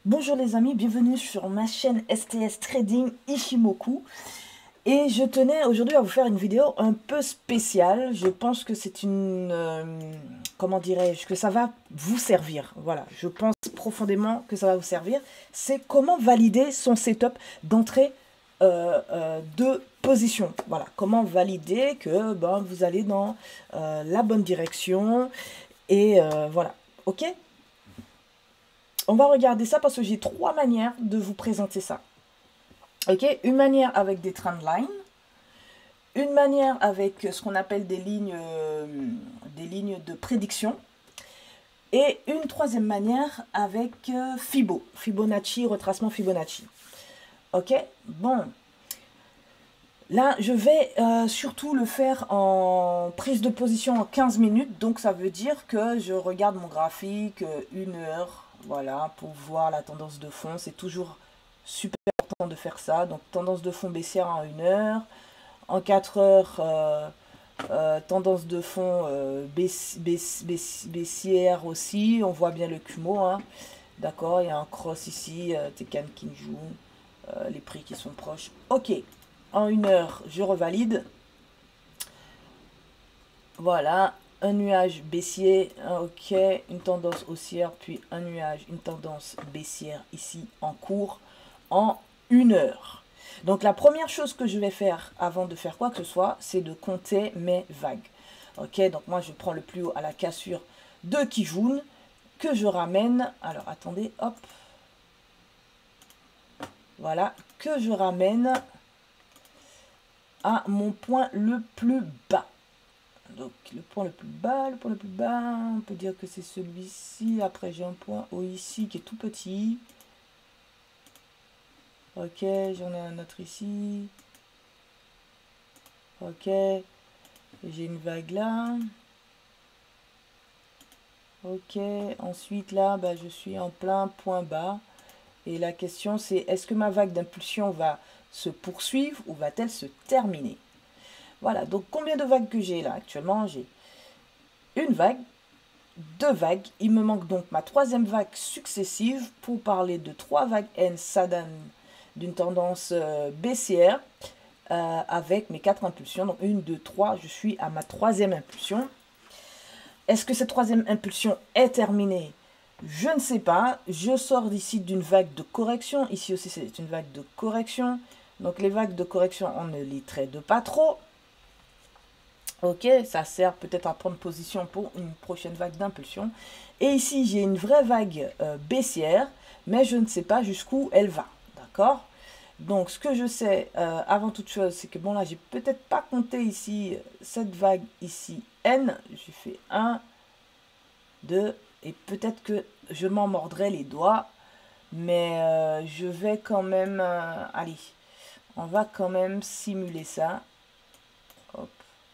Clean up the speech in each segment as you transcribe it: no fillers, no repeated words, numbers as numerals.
Bonjour les amis, bienvenue sur ma chaîne STS Trading Ishimoku. Et je tenais aujourd'hui à vous faire une vidéo un peu spéciale. Je pense que c'est comment dirais-je, que ça va vous servir. Voilà, je pense profondément que ça va vous servir. C'est comment valider son setup d'entrée de position. Voilà, comment valider que vous allez dans la bonne direction. Et voilà, ok? On va regarder ça parce que j'ai trois manières de vous présenter ça. Ok, une manière avec des trendlines, une manière avec ce qu'on appelle des lignes de prédiction, et une troisième manière avec Fibonacci, retracement Fibonacci. Ok, bon. Là, je vais surtout le faire en prise de position en 15 minutes. Donc, ça veut dire que je regarde mon graphique 1 heure. Voilà, pour voir la tendance de fond. C'est toujours super important de faire ça. Donc, tendance de fond baissière en 1 heure. En 4 heures, tendance de fond baissière aussi. On voit bien le Kumo. Hein. D'accord, il y a un cross ici. Tenkan Kinjun. Les prix qui sont proches. Ok. En 1 heure, je revalide. Voilà, un nuage baissier, ok, une tendance haussière, puis un nuage, une tendance baissière ici en cours en 1 heure. Donc la première chose que je vais faire avant de faire quoi que ce soit, c'est de compter mes vagues. Ok, donc moi je prends le plus haut à la cassure de Kijun que je ramène. Alors attendez, hop. Voilà, que je ramène à mon point le plus bas. Donc le point le plus bas, on peut dire que c'est celui-ci. Après j'ai un point haut ici qui est tout petit. Ok, j'en ai un autre ici. Ok, j'ai une vague là. Ok, ensuite là, je suis en plein point bas. Et la question c'est, est-ce que ma vague d'impulsion va se poursuivre ou va-t-elle se terminer? Voilà, donc combien de vagues que j'ai là actuellement? J'ai une vague, deux vagues. Il me manque donc ma troisième vague successive pour parler de trois vagues N Sadan d'une tendance baissière avec mes quatre impulsions. Donc 1, 2, 3, je suis à ma troisième impulsion. Est-ce que cette troisième impulsion est terminée? Je ne sais pas. Je sors d'ici d'une vague de correction. Ici aussi, c'est une vague de correction. Donc les vagues de correction, on ne les traite pas trop. Ok, ça sert peut-être à prendre position pour une prochaine vague d'impulsion. Et ici, j'ai une vraie vague baissière, mais je ne sais pas jusqu'où elle va. D'accord? Donc, ce que je sais, avant toute chose, c'est que, bon, là, j'ai peut-être pas compté ici cette vague ici, N. J'ai fait 1, 2, et peut-être que je m'en mordrai les doigts. Mais je vais quand même... allez, on va quand même simuler ça. Hop.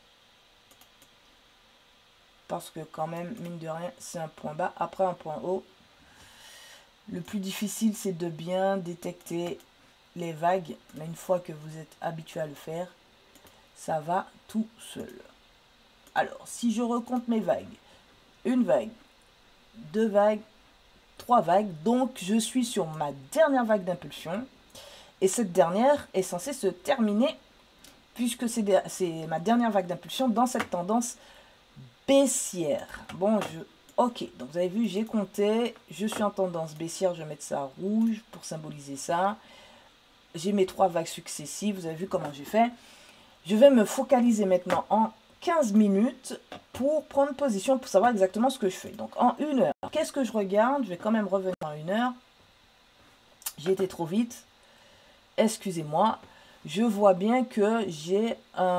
Parce que quand même, mine de rien, c'est un point bas après un point haut. Le plus difficile, c'est de bien détecter les vagues. Mais une fois que vous êtes habitué à le faire, ça va tout seul. Alors, si je recompte mes vagues, une vague, deux vagues, trois vagues. Donc, je suis sur ma dernière vague d'impulsion. Et cette dernière est censée se terminer puisque c'est ma dernière vague d'impulsion dans cette tendance baissière. Bon, ok, donc vous avez vu, j'ai compté. Je suis en tendance baissière, je vais mettre ça rouge pour symboliser ça. J'ai mes trois vagues successives, vous avez vu comment j'ai fait. Je vais me focaliser maintenant en 15 minutes pour prendre position, pour savoir exactement ce que je fais. Donc en 1 heure, qu'est-ce que je regarde? Je vais quand même revenir en 1 heure. J'ai été trop vite. Excusez-moi. Je vois bien que j'ai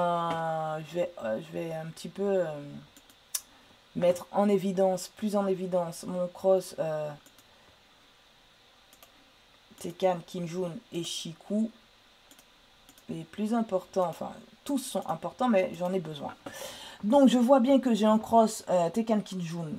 je vais un petit peu mettre en évidence, plus en évidence, mon cross Tenkan, Kinjun et Shiku. Les plus importants, enfin tous sont importants, mais j'en ai besoin. Donc je vois bien que j'ai un cross Tenkan Kinjun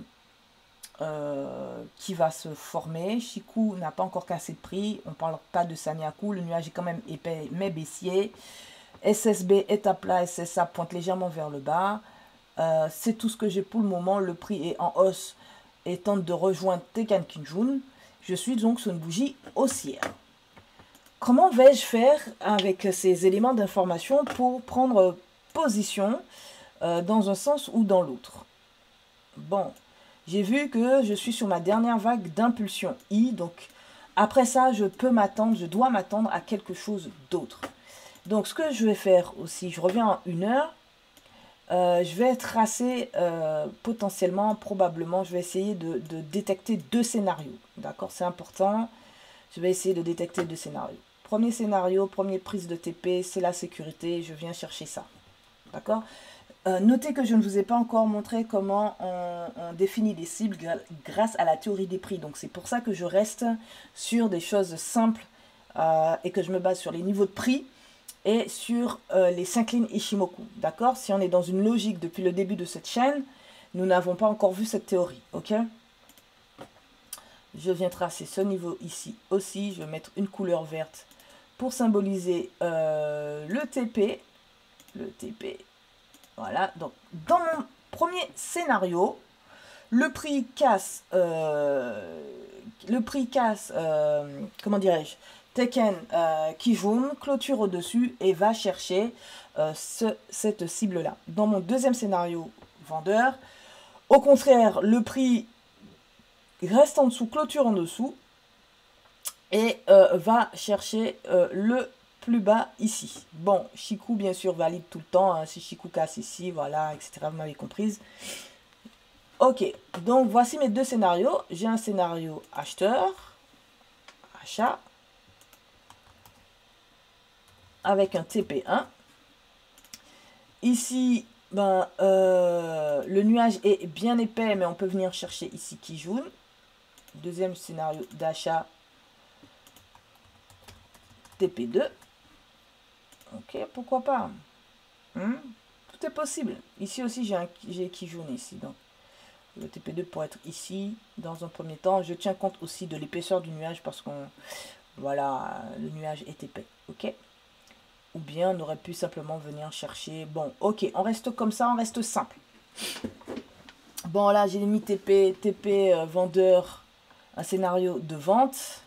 qui va se former. Shiku n'a pas encore cassé de prix. On ne parle pas de Sanyaku. Le nuage est quand même épais mais baissier. SSB est à plat. SSA pointe légèrement vers le bas. C'est tout ce que j'ai pour le moment. Le prix est en hausse et tente de rejoindre Tenkan Kinjun. Je suis donc sur une bougie haussière. Comment vais-je faire avec ces éléments d'information pour prendre position dans un sens ou dans l'autre? Bon, j'ai vu que je suis sur ma dernière vague d'impulsion I, donc après ça, je dois m'attendre à quelque chose d'autre. Donc ce que je vais faire aussi, je reviens en 1 heure, je vais tracer potentiellement, probablement, je vais essayer de détecter 2 scénarios. D'accord, c'est important. Je vais essayer de détecter 2 scénarios. Premier scénario, première prise de TP, c'est la sécurité. Je viens chercher ça. D'accord. Notez que je ne vous ai pas encore montré comment on définit les cibles grâce à la théorie des prix. Donc c'est pour ça que je reste sur des choses simples et que je me base sur les niveaux de prix et sur les 5 lignes Ishimoku. D'accord. Si on est dans une logique depuis le début de cette chaîne, nous n'avons pas encore vu cette théorie. Ok. Je viens tracer ce niveau ici aussi. Je vais mettre une couleur verte pour symboliser le TP. Le TP. Voilà. Donc, dans mon premier scénario, le prix casse, comment dirais-je, Teken Kijun, clôture au-dessus et va chercher cette cible-là. Dans mon deuxième scénario, vendeur, au contraire, le prix reste en dessous, clôture en dessous, et va chercher le plus bas ici. Bon, Chikou, bien sûr, valide tout le temps. Hein, si Chikou casse ici, voilà, etc. Vous m'avez comprise. Ok, donc voici mes 2 scénarios. J'ai un scénario acheteur, achat, avec un TP1. Ici, ben, le nuage est bien épais, mais on peut venir chercher ici Kijun. Deuxième scénario d'achat, TP2. Ok, pourquoi pas. Tout est possible. Ici aussi, j'ai Kijun ici. Donc, le TP2 pour être ici, dans un premier temps. Je tiens compte aussi de l'épaisseur du nuage parce qu'on... Voilà, le nuage est épais. Ok. Ou bien, on aurait pu simplement venir chercher... Bon, ok, on reste comme ça, on reste simple. Bon, là, j'ai mis TP vendeur, un scénario de vente.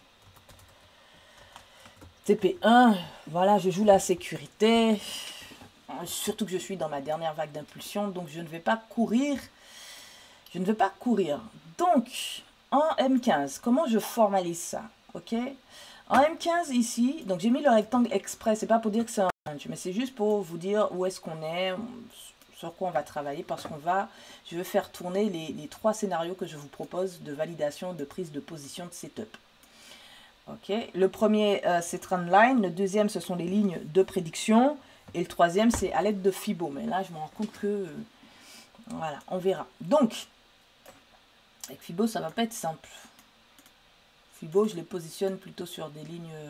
TP1, voilà, je joue la sécurité. Surtout que je suis dans ma dernière vague d'impulsion, donc je ne vais pas courir. Je ne veux pas courir. Donc, en M15, comment je formalise ça? Ok. En M15 ici, donc j'ai mis le rectangle exprès. C'est pas pour dire que c'est un range, mais c'est juste pour vous dire où est-ce qu'on est, sur quoi on va travailler, parce qu'on va, je vais faire tourner les 3 scénarios que je vous propose de validation, de prise de position, de setup. Ok. Le premier, c'est trendline. Le deuxième, ce sont les lignes de prédiction. Et le troisième, c'est à l'aide de Fibo. Mais là, je me rends compte que... voilà, on verra. Donc, avec Fibo, ça va pas être simple. Fibo, je les positionne plutôt sur des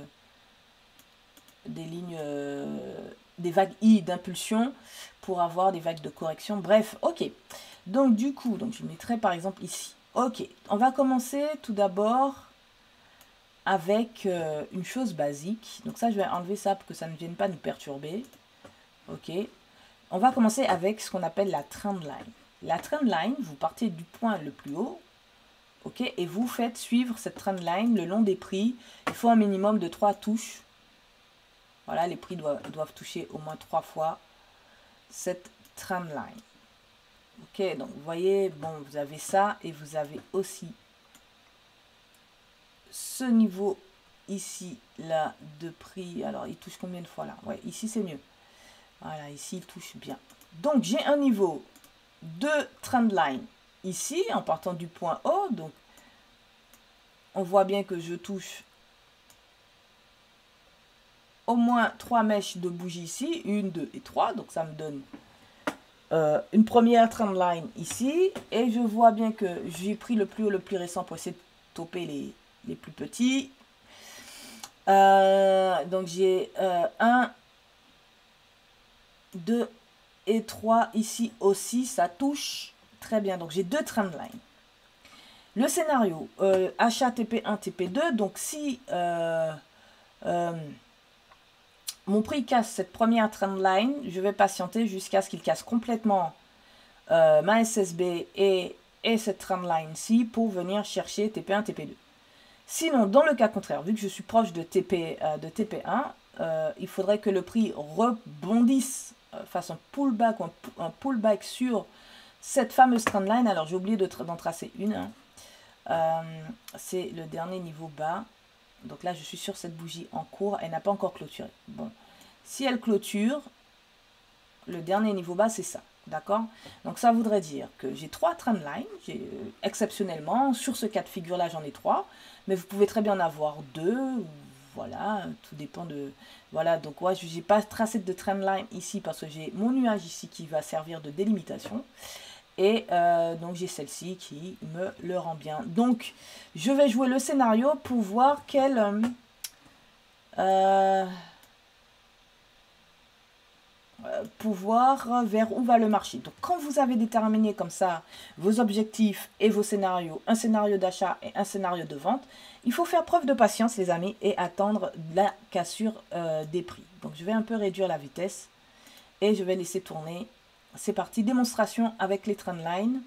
vagues I d'impulsion pour avoir des vagues de correction. Bref, ok. Donc, du coup, donc je mettrai par exemple ici. Ok, on va commencer tout d'abord avec une chose basique. Donc ça, je vais enlever ça pour que ça ne vienne pas nous perturber. Ok. On va commencer avec ce qu'on appelle la trendline. La trendline, vous partez du point le plus haut. Ok. Et vous faites suivre cette trendline le long des prix. Il faut un minimum de 3 touches. Voilà, les prix doivent toucher au moins 3 fois cette trendline. Ok. Donc, vous voyez, bon, vous avez ça et vous avez aussi ce niveau ici, là, de prix. Alors, il touche combien de fois là? Ouais, ici, c'est mieux. Voilà, ici, il touche bien. Donc, j'ai un niveau de trendline ici, en partant du point haut. Donc, on voit bien que je touche au moins 3 mèches de bougie ici. 1, 2 et 3. Donc, ça me donne une première trendline ici. Et je vois bien que j'ai pris le plus haut, le plus récent pour essayer de toper les plus petits. Donc, j'ai 1, 2 et 3 ici aussi, ça touche très bien. Donc, j'ai 2 trendlines. Le scénario, achat TP1, TP2. Donc, si mon prix casse cette première trendline, je vais patienter jusqu'à ce qu'il casse complètement ma SSB et cette trendline-ci pour venir chercher TP1, TP2. Sinon, dans le cas contraire, vu que je suis proche de TP1, il faudrait que le prix rebondisse, fasse un pullback, un pullback sur cette fameuse trendline. Alors, j'ai oublié d'en tracer une. Hein. C'est le dernier niveau bas. Donc là, je suis sur cette bougie en cours. Elle n'a pas encore clôturé. Bon, si elle clôture, le dernier niveau bas, c'est ça. D'accord? Donc ça voudrait dire que j'ai 3 trendlines. Exceptionnellement, sur ce cas de figure-là, j'en ai 3. Mais vous pouvez très bien en avoir 2. Voilà, tout dépend de... Voilà, donc ouais, je n'ai pas tracé de trendline ici parce que j'ai mon nuage ici qui va servir de délimitation. Et donc j'ai celle-ci qui me le rend bien. Donc je vais jouer le scénario pour voir pour voir vers où va le marché. Donc quand vous avez déterminé comme ça vos objectifs et vos scénarios, un scénario d'achat et un scénario de vente, il faut faire preuve de patience les amis et attendre la cassure des prix. Donc je vais un peu réduire la vitesse et je vais laisser tourner. C'est parti, démonstration avec les trendlines.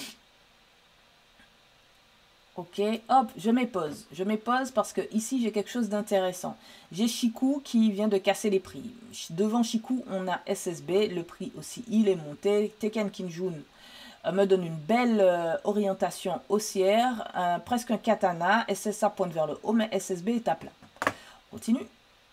Ok, hop, je mets pause. Je mets pause parce que ici j'ai quelque chose d'intéressant. J'ai Chikou qui vient de casser les prix. Devant Chikou, on a SSB, le prix aussi, il est monté. Teken Kijun me donne une belle orientation haussière, presque un katana. SSA pointe vers le haut, mais SSB est à plat. Continue.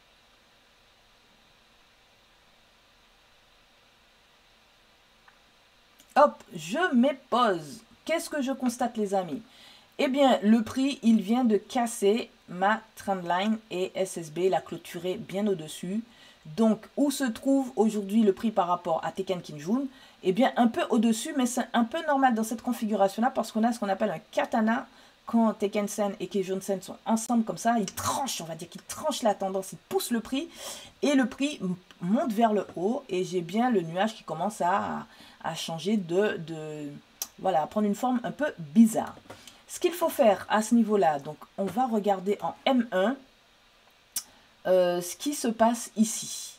Hop, je mets pause. Qu'est-ce que je constate les amis? Eh bien, le prix, il vient de casser ma trendline et SSB l'a clôturé bien au-dessus. Donc, où se trouve aujourd'hui le prix par rapport à Teken Kijun? Eh bien, un peu au-dessus, mais c'est un peu normal dans cette configuration-là parce qu'on a ce qu'on appelle un katana. Quand Teken Sen et Kijun Sen sont ensemble comme ça, ils tranchent, on va dire qu'ils tranchent la tendance, ils poussent le prix et le prix monte vers le haut et j'ai bien le nuage qui commence à changer voilà, à prendre une forme un peu bizarre. Ce qu'il faut faire à ce niveau-là, donc on va regarder en M1 ce qui se passe ici.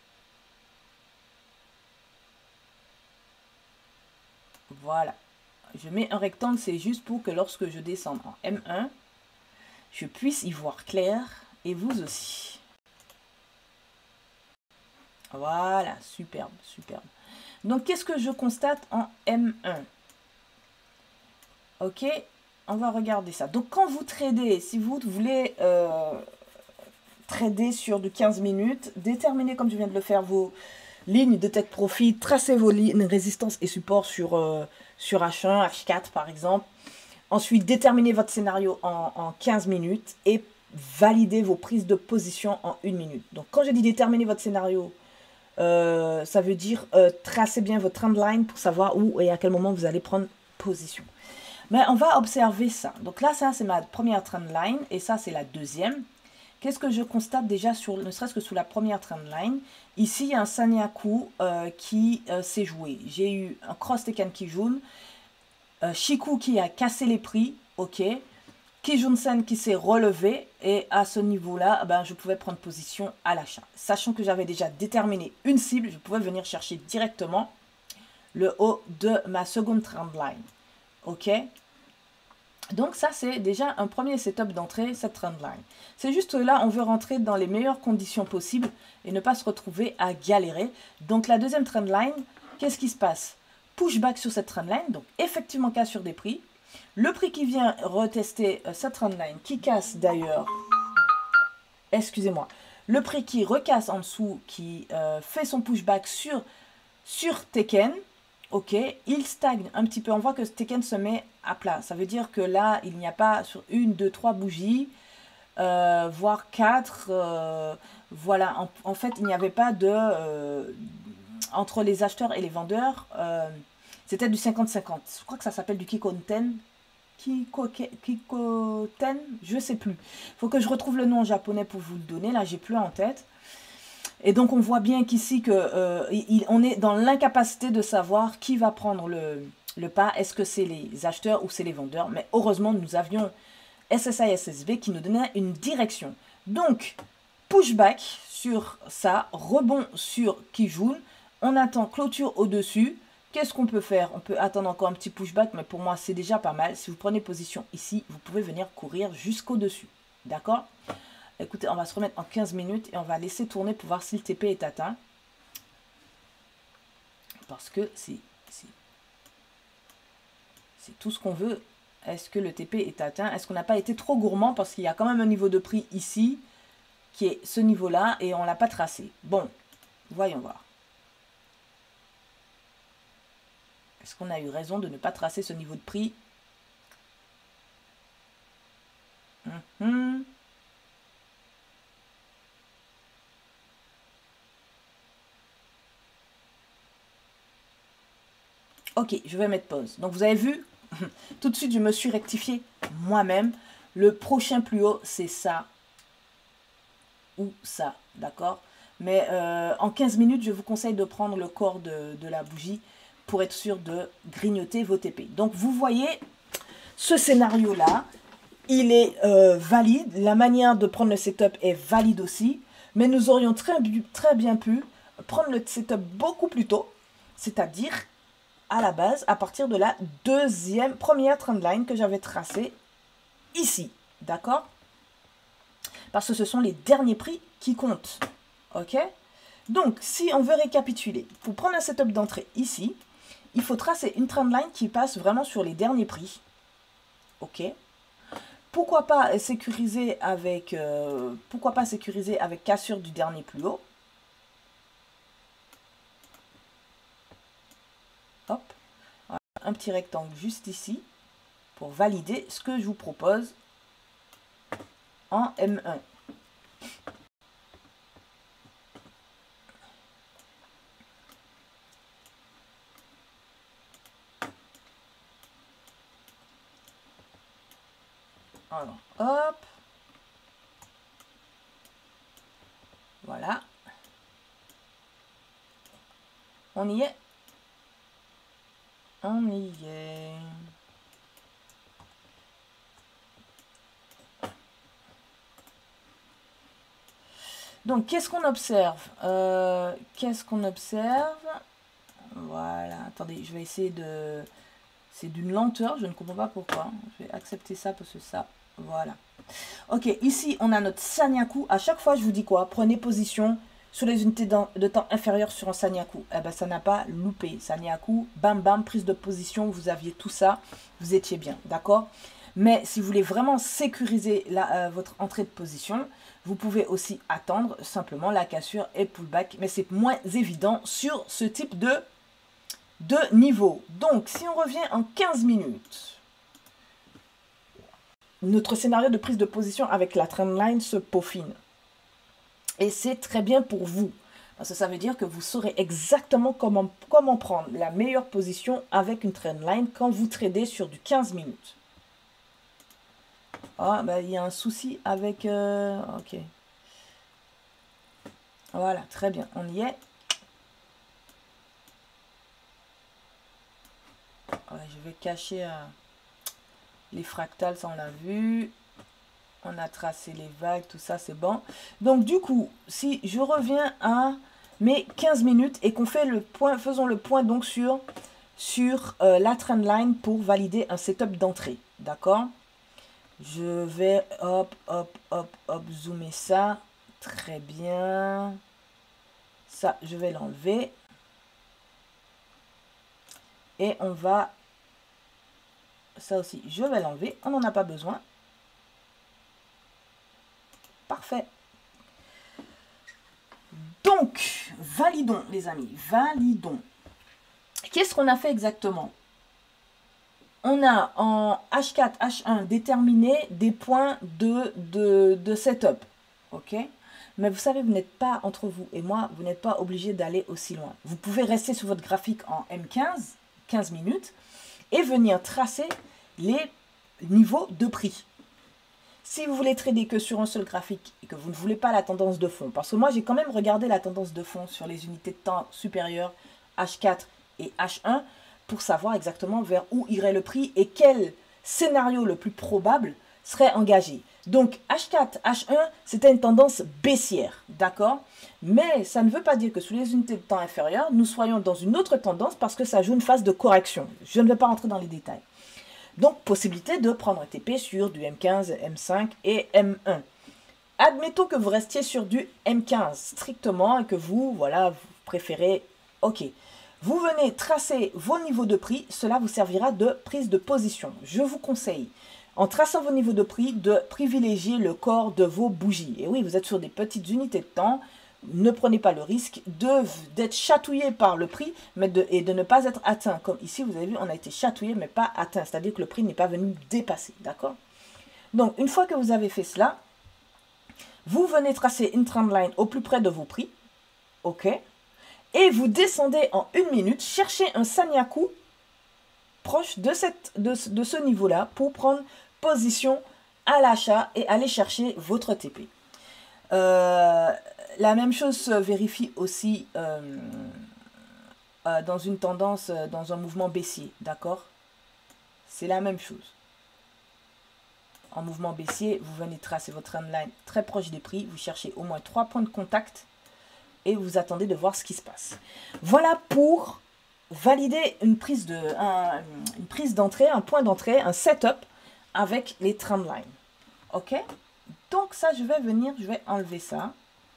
Voilà. Je mets un rectangle, c'est juste pour que lorsque je descende en M1, je puisse y voir clair et vous aussi. Voilà, superbe, superbe. Donc, qu'est-ce que je constate en M1? Ok, on va regarder ça. Donc, quand vous tradez, si vous voulez trader sur du 15 minutes, déterminez, comme je viens de le faire, vos lignes de take profit, tracez vos lignes résistance et support sur H1, H4 par exemple. Ensuite, déterminez votre scénario en 15 minutes et validez vos prises de position en 1 minute. Donc, quand je dis déterminer votre scénario, ça veut dire tracer bien votre trendline pour savoir où et à quel moment vous allez prendre position. Mais on va observer ça. Donc là, ça, c'est ma première trendline et ça, c'est la deuxième. Qu'est-ce que je constate déjà, ne serait-ce que sous la première trendline? Ici, il y a un Sanyaku qui s'est joué. J'ai eu un cross Teken Kijun, Chikou qui a cassé les prix, ok. Kijun Sen qui s'est relevé et à ce niveau-là, ben, je pouvais prendre position à l'achat. Sachant que j'avais déjà déterminé une cible, je pouvais venir chercher directement le haut de ma seconde trendline. Ok, donc ça c'est déjà un premier setup d'entrée, cette trendline. C'est juste là, on veut rentrer dans les meilleures conditions possibles et ne pas se retrouver à galérer. Donc la deuxième trendline, qu'est-ce qui se passe? Pushback sur cette trendline, donc effectivement cassure des prix. Le prix qui vient retester cette trendline, qui casse d'ailleurs, excusez-moi, le prix qui recasse en dessous, qui fait son pushback sur Teken. Ok, il stagne un petit peu. On voit que Teken se met à plat. Ça veut dire que là, il n'y a pas sur 1, 2, 3 bougies, voire 4. Voilà, en fait, il n'y avait pas de... entre les acheteurs et les vendeurs, c'était du 50-50. Je crois que ça s'appelle du Kikoten. Kikoten, je ne sais plus. Il faut que je retrouve le nom en japonais pour vous le donner. Là, j'ai plus en tête. Et donc, on voit bien qu'ici, on est dans l'incapacité de savoir qui va prendre le pas. Est-ce que c'est les acheteurs ou c'est les vendeurs? Mais heureusement, nous avions SSI et SSB qui nous donnaient une direction. Donc, pushback sur ça, rebond sur Kijun. On attend clôture au-dessus. Qu'est-ce qu'on peut faire? On peut attendre encore un petit pushback, mais pour moi, c'est déjà pas mal. Si vous prenez position ici, vous pouvez venir courir jusqu'au-dessus. D'accord? Écoutez, on va se remettre en 15 minutes et on va laisser tourner pour voir si le TP est atteint. Parce que c'est tout ce qu'on veut. Est-ce que le TP est atteint? Est-ce qu'on n'a pas été trop gourmand? Parce qu'il y a quand même un niveau de prix ici, qui est ce niveau-là, et on ne l'a pas tracé. Bon, voyons voir. Est-ce qu'on a eu raison de ne pas tracer ce niveau de prix? Ok, je vais mettre pause. Donc, vous avez vu, tout de suite, je me suis rectifié moi-même. Le prochain plus haut, c'est ça ou ça, d'accord? Mais en 15 minutes, je vous conseille de prendre le corps de la bougie pour être sûr de grignoter vos TP. Donc, vous voyez, ce scénario-là, il est valide. La manière de prendre le setup est valide aussi. Mais nous aurions très bien pu prendre le setup beaucoup plus tôt, c'est-à-dire à la base, à partir de la première trendline que j'avais tracée ici, d'accord? Parce que ce sont les derniers prix qui comptent, ok? Donc, si on veut récapituler, pour prendre un setup d'entrée ici, il faut tracer une trendline qui passe vraiment sur les derniers prix, ok? Pourquoi pas sécuriser avec cassure du dernier plus haut? Hop, voilà, un petit rectangle juste ici pour valider ce que je vous propose en M1. Alors, hop. Voilà. On y est. On y est. Donc, qu'est-ce qu'on observe? Qu'est-ce qu'on observe? Voilà. Attendez, je vais essayer de... C'est d'une lenteur, je ne comprends pas pourquoi. Je vais accepter ça parce que ça... Voilà. Ok, ici, on a notre Sanyaku. À chaque fois, je vous dis quoi? Prenez position sur les unités de temps inférieures sur un Sanyaku. Eh ben, ça n'a pas loupé. Sanyaku, bam, bam, prise de position. Vous aviez tout ça. Vous étiez bien, d'accord? Mais si vous voulez vraiment sécuriser votre entrée de position, vous pouvez aussi attendre simplement la cassure et pullback. Mais c'est moins évident sur ce type de niveau. Donc, si on revient en 15 minutes... Notre scénario de prise de position avec la trendline se peaufine. Et c'est très bien pour vous. Parce que ça veut dire que vous saurez exactement comment prendre la meilleure position avec une trendline quand vous tradez sur du 15 minutes. Ah, ben, il y a un souci avec... ok. Voilà, très bien. On y est. Ouais, je vais cacher... les fractales, ça on l'a vu. On a tracé les vagues, tout ça, c'est bon. Donc, du coup, si je reviens à mes 15 minutes et qu'on fait le point, faisons le point donc sur la trendline pour valider un setup d'entrée. D'accord? Je vais, hop, hop, hop, hop, zoomer ça. Très bien. Ça, je vais l'enlever. Et on va... Ça aussi, je vais l'enlever. On n'en a pas besoin. Parfait. Donc, validons, les amis. Validons. Qu'est-ce qu'on a fait exactement? On a en H4, H1 déterminé des points de setup. OK? Mais vous savez, vous n'êtes pas, entre vous et moi, vous n'êtes pas obligé d'aller aussi loin. Vous pouvez rester sur votre graphique en M15, 15 minutes, et venir tracer les niveaux de prix. Si vous voulez trader que sur un seul graphique et que vous ne voulez pas la tendance de fond, parce que moi j'ai quand même regardé la tendance de fond sur les unités de temps supérieures H4 et H1 pour savoir exactement vers où irait le prix et quel scénario le plus probable serait engagé. Donc, H4, H1, c'était une tendance baissière, d'accord? Mais ça ne veut pas dire que sous les unités de temps inférieures, nous soyons dans une autre tendance parce que ça joue une phase de correction. Je ne vais pas rentrer dans les détails. Donc, possibilité de prendre un TP sur du M15, M5 et M1. Admettons que vous restiez sur du M15 strictement et que vous, voilà, vous préférez, ok. Vous venez tracer vos niveaux de prix, cela vous servira de prise de position. Je vous conseille, en traçant vos niveaux de prix, de privilégier le corps de vos bougies. Et oui, vous êtes sur des petites unités de temps, ne prenez pas le risque d'être chatouillé par le prix et de ne pas être atteint. Comme ici, vous avez vu, on a été chatouillé mais pas atteint, c'est-à-dire que le prix n'est pas venu dépasser, d'accord? Donc, une fois que vous avez fait cela, vous venez tracer une trendline au plus près de vos prix, ok? Et vous descendez en 1 minute, cherchez un Sanyaku proche de ce niveau-là pour prendre position à l'achat et aller chercher votre TP. La même chose se vérifie aussi dans une tendance, dans un mouvement baissier, d'accord? C'est la même chose. En mouvement baissier, vous venez tracer votre trendline très proche des prix, vous cherchez au moins 3 points de contact et vous attendez de voir ce qui se passe. Voilà pour valider une prise d'entrée, un point d'entrée, un setup avec les trendlines. Ok? Donc ça, je vais enlever ça.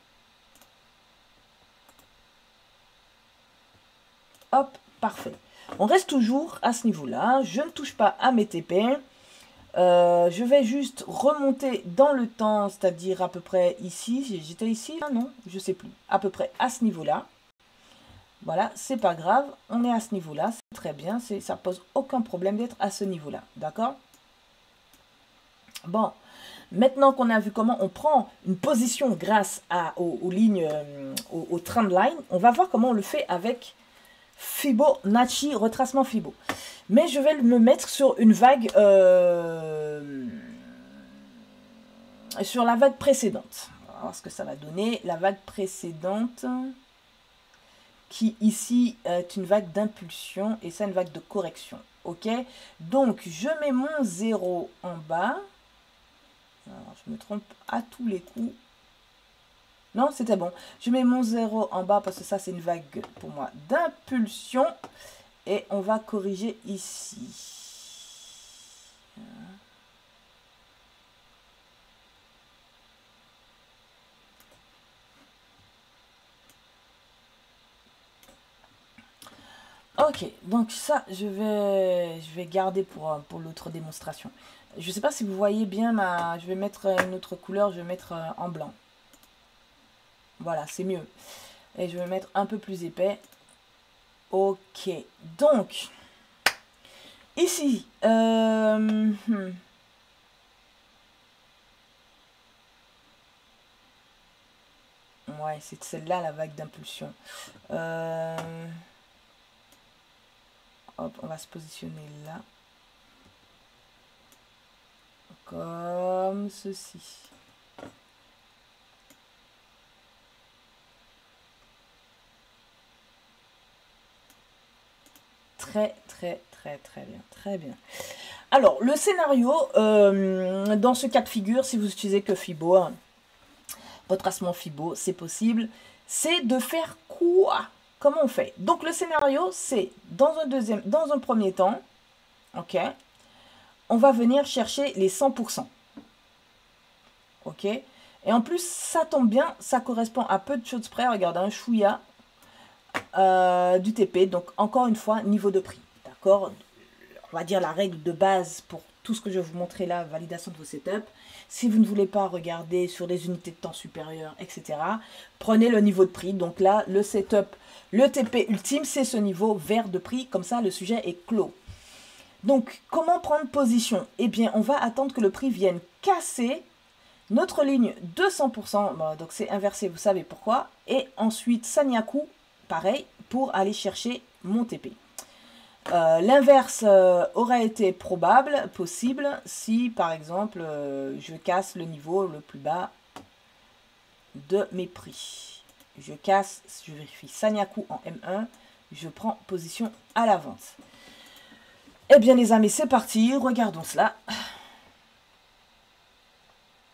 Hop, parfait. On reste toujours à ce niveau-là. Je ne touche pas à mes TP. Je vais juste remonter dans le temps, c'est-à-dire à peu près ici. J'étais ici? Ah non, je ne sais plus. À peu près à ce niveau-là. Voilà, c'est pas grave. On est à ce niveau-là, c'est très bien. Ça pose aucun problème d'être à ce niveau-là. D'accord? Bon, maintenant qu'on a vu comment on prend une position grâce aux lignes, aux trendlines, on va voir comment on le fait avec Fibonacci, retracement Fibo. Mais je vais me mettre sur une vague, sur la vague précédente. On va voir ce que ça va donner. La vague précédente, qui ici est une vague d'impulsion et ça une vague de correction. Ok? Donc, je mets mon 0 en bas. Alors, je me trompe à tous les coups. Non, c'était bon. Je mets mon 0 en bas parce que ça, c'est une vague pour moi d'impulsion. Et on va corriger ici. Ok, donc ça, je vais garder pour l'autre démonstration. Je ne sais pas si vous voyez bien, je vais mettre une autre couleur, je vais mettre en blanc. Voilà, c'est mieux. Et je vais mettre un peu plus épais. Ok, donc, ici, ouais, c'est celle-là, la vague d'impulsion. Hop, on va se positionner là. Comme ceci. Très bien, très bien. Alors, le scénario, dans ce cas de figure, si vous utilisez que Fibo, retracement Fibo, c'est possible, c'est de faire quoi? Comment on fait? Donc, le scénario, c'est dans un premier temps, ok, on va venir chercher les 100%. Ok? Et en plus, ça tombe bien, ça correspond à peu de choses près. Regardez, un chouïa du TP. Donc, encore une fois, niveau de prix. D'accord? On va dire la règle de base pour tout ce que je vais vous montrer là, validation de vos setups. Si vous ne voulez pas regarder sur les unités de temps supérieures, etc., prenez le niveau de prix. Donc là, le setup, le TP ultime, c'est ce niveau vert de prix. Comme ça, le sujet est clos. Donc, comment prendre position? Eh bien, on va attendre que le prix vienne casser notre ligne de 100%. Bon, donc, c'est inversé, vous savez pourquoi. Et ensuite, Sanyaku, pareil, pour aller chercher mon TP. L'inverse aurait été probable, possible, si par exemple je casse le niveau le plus bas de mes prix. Je casse, je vérifie Sanyaku en M1, je prends position à la vente. Eh bien les amis, c'est parti, regardons cela.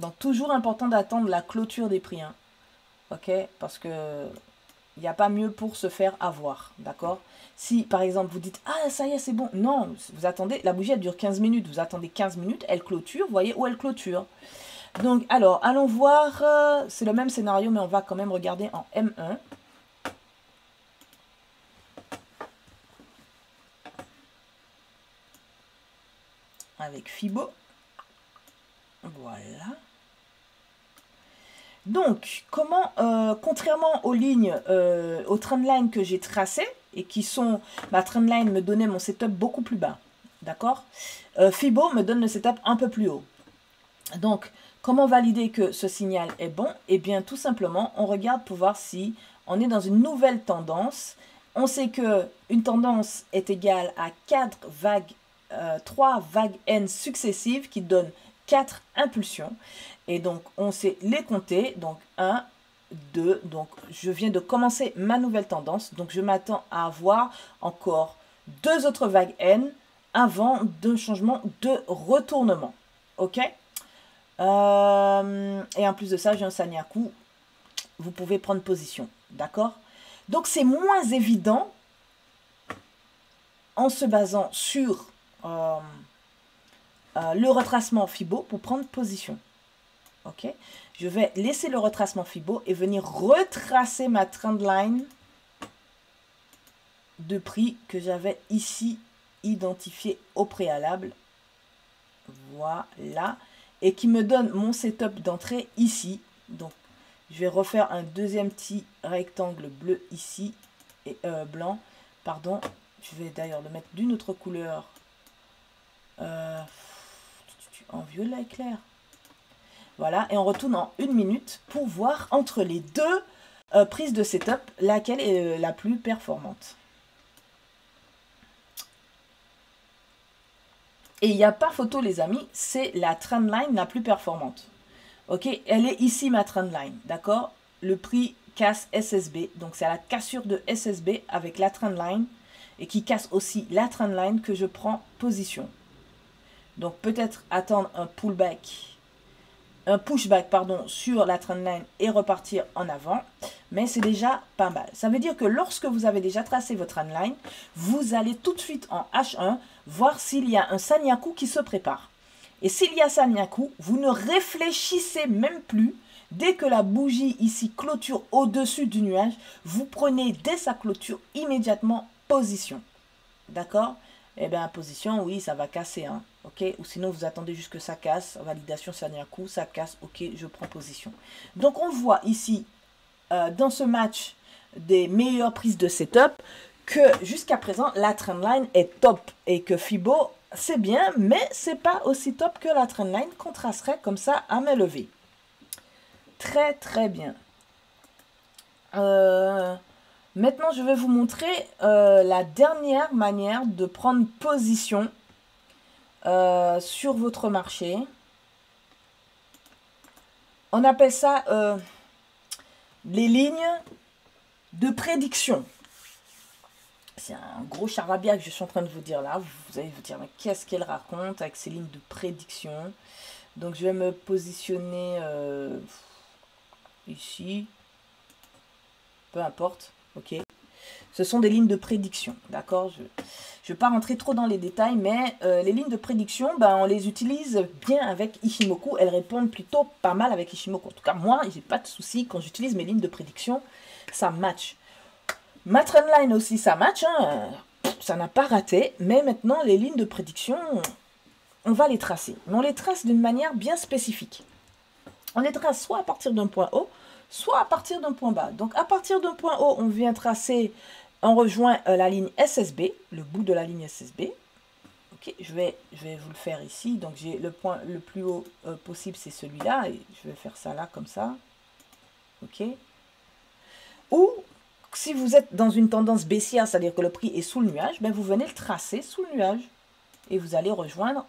Donc, toujours important d'attendre la clôture des prix. Hein. Ok? Parce que il n'y a pas mieux pour se faire avoir. D'accord? Si, par exemple, vous dites, ah, ça y est, c'est bon. Non, vous attendez, la bougie, elle dure 15 minutes. Vous attendez 15 minutes, elle clôture. Vous voyez où elle clôture. Donc, alors, allons voir. C'est le même scénario, mais on va quand même regarder en M1. Avec Fibo. Voilà. Donc, comment, contrairement aux lignes, aux trendlines que j'ai tracées, et qui sont, ma trendline me donnait mon setup beaucoup plus bas, d'accord? Fibo me donne le setup un peu plus haut. Donc, comment valider que ce signal est bon? Eh bien, tout simplement, on regarde pour voir si on est dans une nouvelle tendance. On sait que une tendance est égale à 3 vagues N successives qui donnent 4 impulsions. Et donc, on sait les compter. Donc, 1, 2. Donc, je viens de commencer ma nouvelle tendance. Donc, je m'attends à avoir encore 2 autres vagues N avant d'un changement de retournement. OK? Et en plus de ça, j'ai un Sanyaku. Vous pouvez prendre position. D'accord? Donc, c'est moins évident en se basant sur le retracement Fibo pour prendre position. Ok, je vais laisser le retracement Fibo et venir retracer ma trendline de prix que j'avais ici identifié au préalable. Voilà. Et qui me donne mon setup d'entrée ici. Donc, je vais refaire un deuxième petit rectangle bleu ici. Et blanc. Pardon. Je vais d'ailleurs le mettre d'une autre couleur. En violet clair. Voilà, et on retourne en 1 minute pour voir entre les deux prises de setup, laquelle est la plus performante. Et il n'y a pas photo, les amis, c'est la trendline la plus performante. Ok, elle est ici ma trendline, d'accord? Le prix casse SSB, donc c'est à la cassure de SSB avec la trendline et qui casse aussi la trendline que je prends position. Donc peut-être attendre un pullback. Un pushback pardon, sur la trendline et repartir en avant, mais c'est déjà pas mal. Ça veut dire que lorsque vous avez déjà tracé votre trendline, vous allez tout de suite en H1 voir s'il y a un Sanyaku qui se prépare. Et s'il y a Sanyaku, vous ne réfléchissez même plus. Dès que la bougie ici clôture au-dessus du nuage, vous prenez dès sa clôture immédiatement position. D'accord? Eh bien, position, oui, ça va casser, hein. Ok, ou sinon vous attendez juste que ça casse, validation Sanyaku, ça casse, ok, je prends position. Donc on voit ici, dans ce match des meilleures prises de setup, que jusqu'à présent, la trendline est top, et que Fibo, c'est bien, mais c'est pas aussi top que la trendline qu'on tracerait comme ça à main levée. Très très bien. Maintenant, je vais vous montrer la dernière manière de prendre position sur votre marché. On appelle ça les lignes de prédiction. C'est un gros charabia que je suis en train de vous dire là. Vous allez vous dire, mais qu'est-ce qu'elle raconte avec ces lignes de prédiction? Donc, je vais me positionner ici. Peu importe, ok. Ce sont des lignes de prédiction, d'accord? Je ne vais pas rentrer trop dans les détails, mais les lignes de prédiction, ben, on les utilise bien avec Ichimoku. Elles répondent plutôt pas mal avec Ichimoku. En tout cas, moi, j'ai pas de souci. Quand j'utilise mes lignes de prédiction, ça match. Ma trendline aussi, ça match. Hein. Ça n'a pas raté. Mais maintenant, les lignes de prédiction, on va les tracer. Mais on les trace d'une manière bien spécifique. On les trace soit à partir d'un point haut, soit à partir d'un point bas. Donc, à partir d'un point haut, on vient tracer, on rejoint la ligne SSB, le bout de la ligne SSB. Ok, je vais vous le faire ici. Donc, j'ai le point le plus haut possible, c'est celui-là. Et je vais faire ça là, comme ça. Ok. Ou, si vous êtes dans une tendance baissière, c'est-à-dire que le prix est sous le nuage, ben vous venez le tracer sous le nuage. Et vous allez rejoindre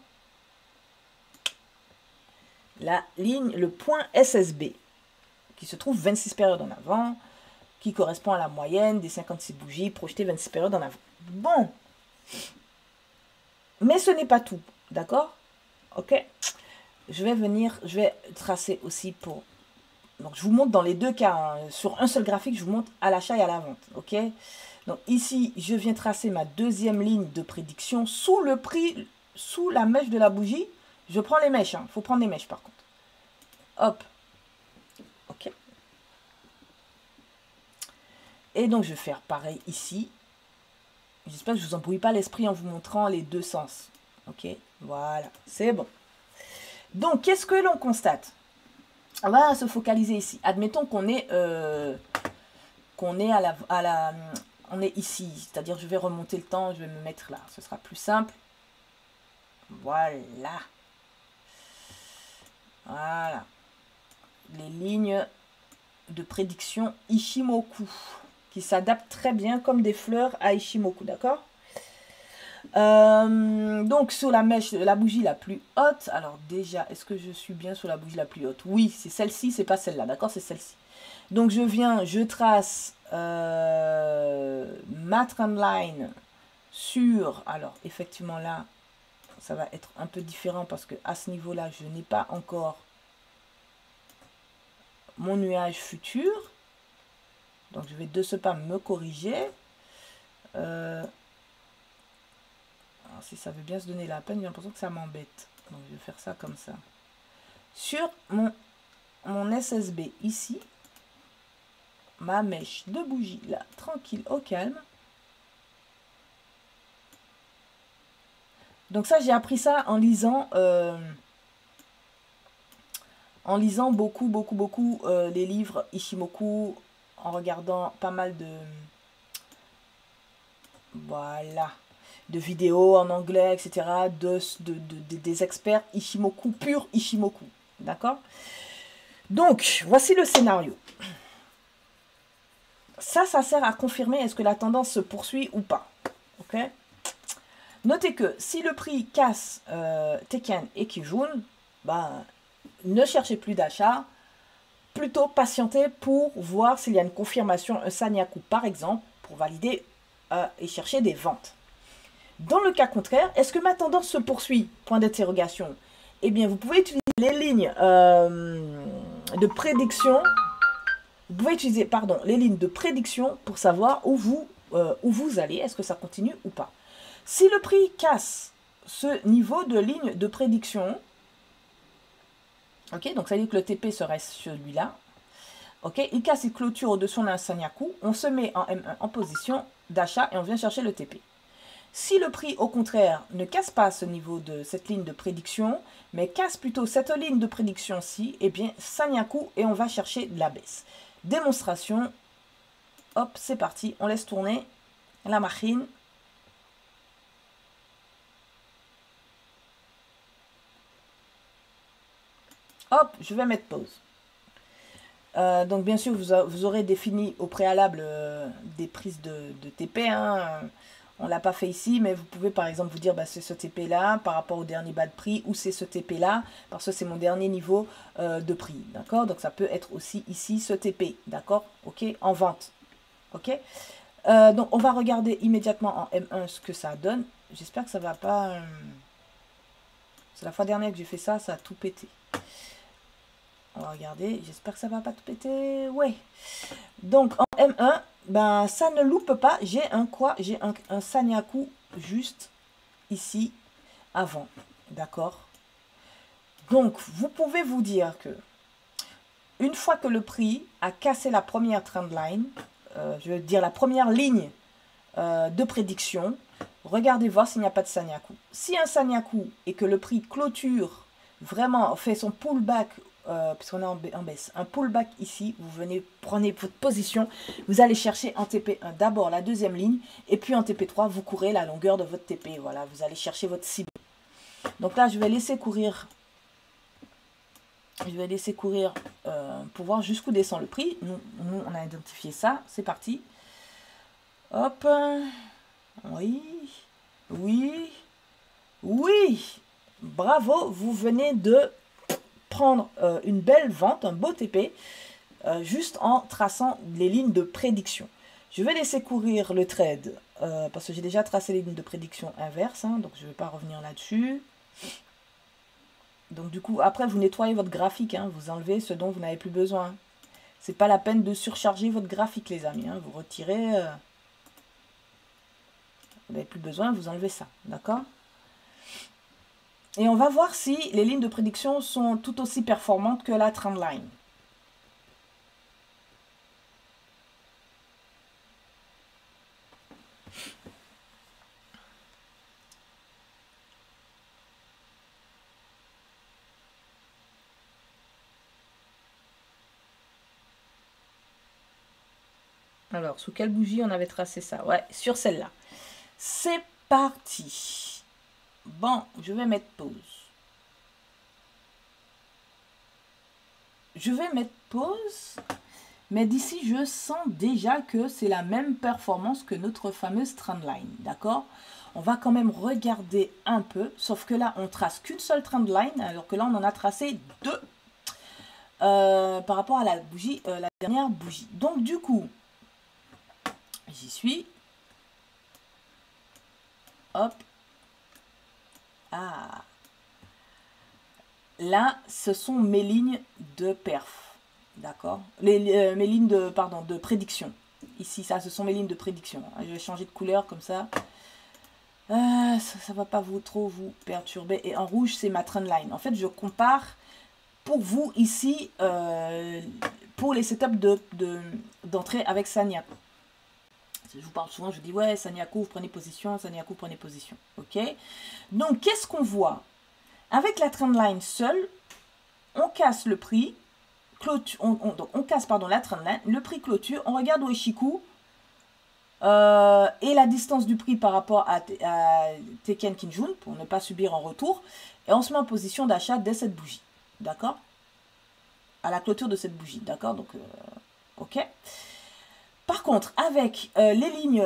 la ligne, le point SSB, qui se trouve 26 périodes en avant, qui correspond à la moyenne des 56 bougies projetées 26 périodes en avant. Bon. Mais ce n'est pas tout, d'accord? Ok. je vais venir, je vais tracer aussi pour... Donc, je vous montre dans les deux cas, hein. Sur un seul graphique, je vous montre à l'achat et à la vente, ok? Donc, ici, je viens tracer ma deuxième ligne de prédiction sous le prix, sous la mèche de la bougie. Je prends les mèches, hein. Il faut prendre les mèches, par contre. Hop. Ok. Et donc, je vais faire pareil ici. J'espère que je ne vous embrouille pas l'esprit en vous montrant les deux sens. Ok, voilà, c'est bon. Donc, qu'est-ce que l'on constate? On va se focaliser ici. Admettons qu'on est, on est ici. C'est-à-dire, je vais remonter le temps, je vais me mettre là. Ce sera plus simple. Voilà. Voilà. Les lignes de prédiction Ichimoku, qui s'adaptent très bien comme des fleurs à Ichimoku, d'accord? Donc sur la mèche, la bougie la plus haute, alors déjà, est-ce que je suis bien sur la bougie la plus haute? Oui, c'est celle-ci, c'est pas celle-là, d'accord? C'est celle-ci. Donc je viens, je trace ma trendline sur, alors effectivement là, ça va être un peu différent parce que à ce niveau-là, je n'ai pas encore mon nuage futur. Donc je vais de ce pas me corriger. Alors, si ça veut bien se donner la peine, j'ai l'impression que ça m'embête. Donc je vais faire ça comme ça. Sur mon SSB ici, ma mèche de bougie là, tranquille, au calme. Donc ça, j'ai appris ça en lisant beaucoup les livres Ichimoku, en regardant pas mal de... Voilà. De vidéos en anglais, etc. Des experts Ichimoku, pur Ichimoku. D'accord? Donc, voici le scénario. Ça sert à confirmer est-ce que la tendance se poursuit ou pas. Ok? Notez que si le prix casse Teken et Kijun, bah, ne cherchez plus d'achat, plutôt patienter pour voir s'il y a une confirmation, un Sanyaku par exemple, pour valider et chercher des ventes. Dans le cas contraire, est-ce que ma tendance se poursuit? Point d'interrogation. Eh bien, vous pouvez utiliser les lignes de prédiction. Vous pouvez utiliser, pardon, les lignes de prédiction pour savoir où vous allez. Est-ce que ça continue ou pas? Si le prix casse ce niveau de ligne de prédiction, ok, donc ça veut dire que le TP serait celui-là. Ok, il casse, il clôture au-dessus d'un Sanyaku. On se met en M1 en position d'achat et on vient chercher le TP. Si le prix, au contraire, ne casse pas ce niveau de cette ligne de prédiction, mais casse plutôt cette ligne de prédiction-ci, eh bien, Sanyaku et on va chercher de la baisse. Démonstration. Hop, c'est parti. On laisse tourner la machine. Hop, je vais mettre pause. Donc, bien sûr, vous aurez défini au préalable des prises de TP, hein. On ne l'a pas fait ici, mais vous pouvez par exemple vous dire, bah, c'est ce TP-là par rapport au dernier bas de prix, ou c'est ce TP-là, parce que c'est mon dernier niveau de prix, d'accord? Donc ça peut être aussi ici ce TP, d'accord? Ok, en vente, ok? Donc on va regarder immédiatement en M1 ce que ça donne. J'espère que ça va pas... C'est la fois dernière que j'ai fait ça, ça a tout pété. On va regarder, j'espère que ça va pas tout péter, ouais. Donc en M1, ben, ça ne loupe pas. J'ai un quoi? J'ai un Sanyaku juste ici avant. D'accord? Donc, vous pouvez vous dire que une fois que le prix a cassé la première trendline, je veux dire la première ligne de prédiction, regardez voir s'il n'y a pas de Sanyaku. Si un Sanyaku et que le prix clôture vraiment, fait son pullback, puisqu'on est en baisse, un pullback ici, vous venez, prenez votre position, vous allez chercher en TP1 d'abord la deuxième ligne, et puis en TP3, vous courez la longueur de votre TP, voilà, vous allez chercher votre cible. Donc là, je vais laisser courir, pour voir jusqu'où descend le prix. Nous, on a identifié ça, c'est parti. Hop, oui, oui, oui, bravo, vous venez de prendre une belle vente, un beau TP, juste en traçant les lignes de prédiction. Je vais laisser courir le trade, parce que j'ai déjà tracé les lignes de prédiction inverse, hein, donc je ne vais pas revenir là-dessus. Donc du coup, après, vous nettoyez votre graphique, hein, vous enlevez ce dont vous n'avez plus besoin. C'est pas la peine de surcharger votre graphique, les amis. Hein. Vous retirez, vous n'avez plus besoin, vous enlevez ça, d'accord? Et on va voir si les lignes de prédiction sont tout aussi performantes que la trendline. Alors, sous quelle bougie on avait tracé ça? Ouais, sur celle-là. C'est parti. Bon, je vais mettre pause. Je vais mettre pause. Mais d'ici, je sens déjà que c'est la même performance que notre fameuse trendline. D'accord? On va quand même regarder un peu. Sauf que là, on trace qu'une seule trendline. Alors que là, on en a tracé deux. Par rapport à la bougie, la dernière bougie. Donc, du coup, j'y suis. Hop. Ah. Là, ce sont mes lignes de perf. D'accord, mes lignes de, pardon, de prédiction. Ici, ça, ce sont mes lignes de prédiction. Je vais changer de couleur comme ça. Ça va pas trop vous perturber. Et en rouge, c'est ma trendline. En fait, je compare pour vous ici, pour les setups d'entrée avec Sanyaku. Je vous parle souvent, je dis, ouais, Sanyaku, vous prenez position, Sanyaku, prenez position. OK? Donc, qu'est-ce qu'on voit? Avec la trendline seule, on casse le prix. Donc on casse la trendline, le prix clôture, on regarde au Ishiku et la distance du prix par rapport à Teiken Kinjun pour ne pas subir en retour, et on se met en position d'achat dès cette bougie, d'accord, à la clôture de cette bougie, d'accord, donc ok. Par contre, avec les lignes,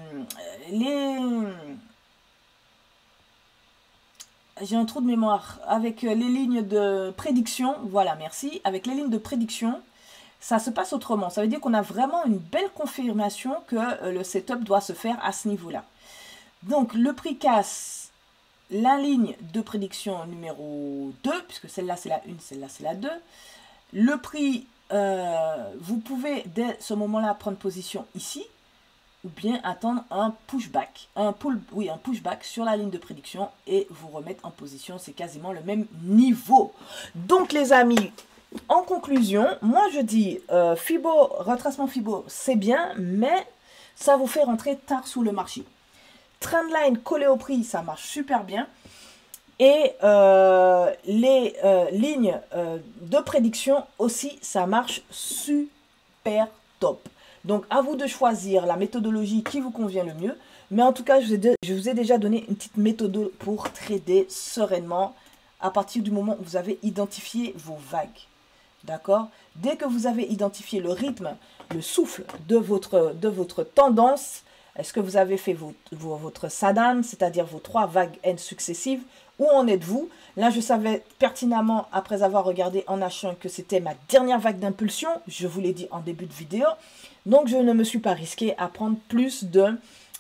j'ai un trou de mémoire. Avec les lignes de prédiction, voilà, merci. Avec les lignes de prédiction, ça se passe autrement. Ça veut dire qu'on a vraiment une belle confirmation que le setup doit se faire à ce niveau-là. Donc, le prix casse la ligne de prédiction numéro 2, puisque celle-là, c'est la 1, celle-là, c'est la 2. Le prix, vous pouvez, dès ce moment-là, prendre position ici, ou bien attendre un pushback, un pushback sur la ligne de prédiction et vous remettre en position. C'est quasiment le même niveau. Donc les amis, en conclusion, moi je dis Fibo, retracement Fibo, c'est bien, mais ça vous fait rentrer tard sous le marché. Trendline collé au prix, ça marche super bien. Et les lignes de prédiction aussi, ça marche super top. Donc, à vous de choisir la méthodologie qui vous convient le mieux. Mais en tout cas, je vous ai déjà donné une petite méthode pour trader sereinement à partir du moment où vous avez identifié vos vagues. D'accord? Dès que vous avez identifié le rythme, le souffle de votre tendance, est-ce que vous avez fait votre Sadan, c'est-à-dire vos 3 vagues N successives? Où en êtes-vous? Là, je savais pertinemment, après avoir regardé en H1, que c'était ma dernière vague d'impulsion. Je vous l'ai dit en début de vidéo. Donc, je ne me suis pas risqué à prendre plus de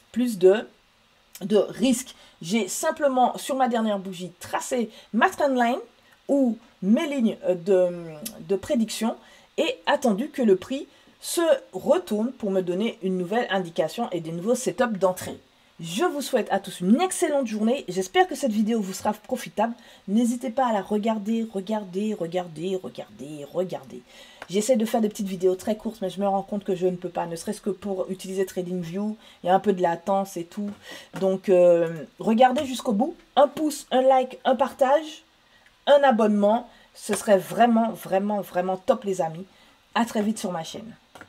risques. J'ai simplement, sur ma dernière bougie, tracé ma trendline ou mes lignes de prédiction et attendu que le prix se retourne pour me donner une nouvelle indication et des nouveaux setups d'entrée. Je vous souhaite à tous une excellente journée. J'espère que cette vidéo vous sera profitable. N'hésitez pas à la regarder. J'essaie de faire des petites vidéos très courtes, mais je me rends compte que je ne peux pas, ne serait-ce que pour utiliser TradingView. Il y a un peu de latence et tout. Donc, regardez jusqu'au bout. Un pouce, un like, un partage, un abonnement. Ce serait vraiment top, les amis. À très vite sur ma chaîne.